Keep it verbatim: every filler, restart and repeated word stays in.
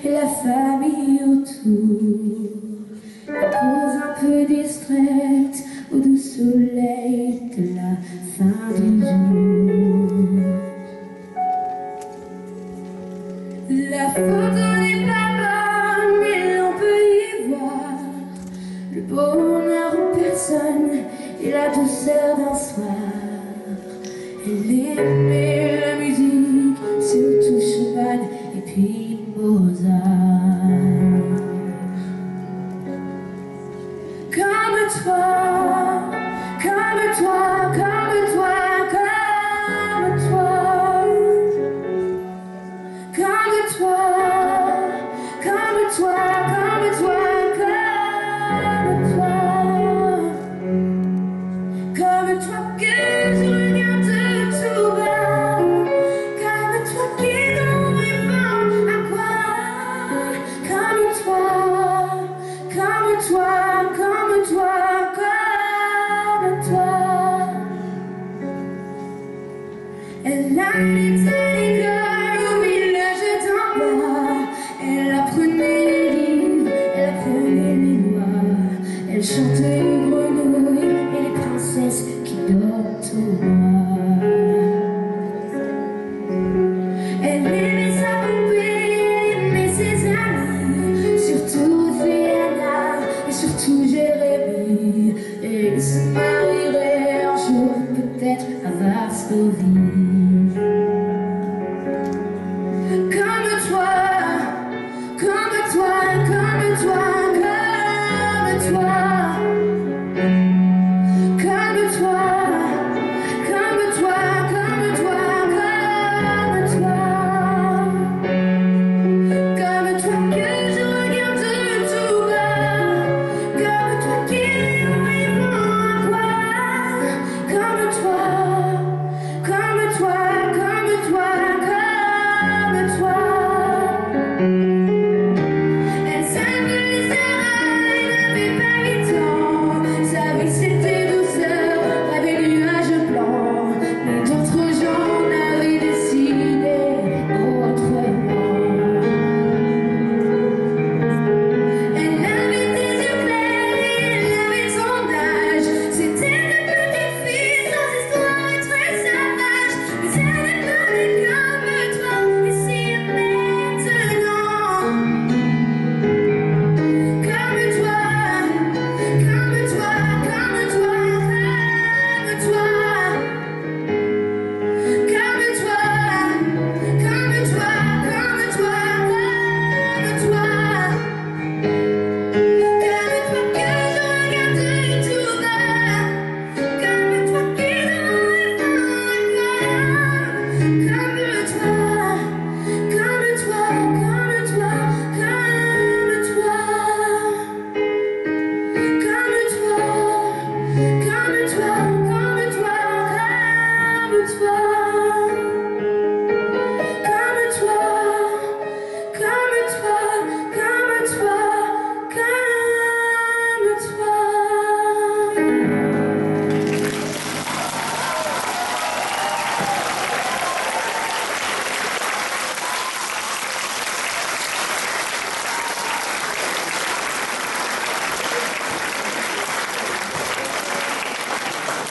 et la famille autour. Elle pose un peu distraite au doux soleil de la fin du jour. La photo n'est pas bonne, mais l'on peut y voir le bonheur en personne et la douceur d'un soir. Elle aimait la musique, surtout Schumann et puis Mozart. Comme toi, comme toi, comme toi, comme toi, comme toi, comme toi, comme toi, comme toi, comme toi que je regarde tout bas, comme toi qui nous répond à quoi, comme toi, comme toi, comme toi, comme toi. Elle allait à l'école au village d'en bas, elle apprenait les livres, elle apprenait les lois, elle chantait les grenouilles et les princesses qui dorment au bois. Elle aimait sa poupée, elle aimait ses amis, surtout Fiona et surtout Jérémie, et ils se marieraient un jour peut-être à Varsovie. Comme toi, comme toi, comme toi, comme toi.